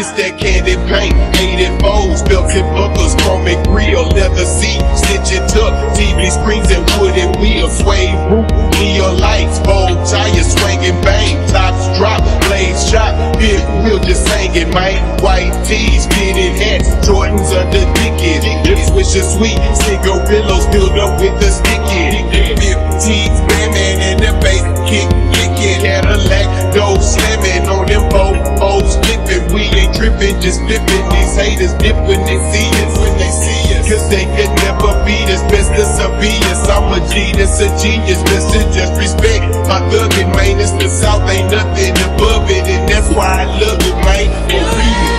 It's that candy paint, 84s, belted buckles, chromic grill, leather seat, stitching tuck, TV screens and wooden wheels, suede roof, neon lights, bold tires, swinging bang, tops drop, blades shot, big wheel just hanging, man. White tees, fitted hats, Jordans under Dickies, lips wish are sweet, cigarillos filled up with the sticky, 15s, Batman in the bass, kick it, Cadillac, dough slamming on them Bobos, flipping, we ain't tripping, just flipping, these haters dip when they see us, cause they could never beat us, best to be us, I'm a G, that's a genius, best to just respect, my thuggin', man, it's the South, ain't nothing above it, and that's why I love it, man.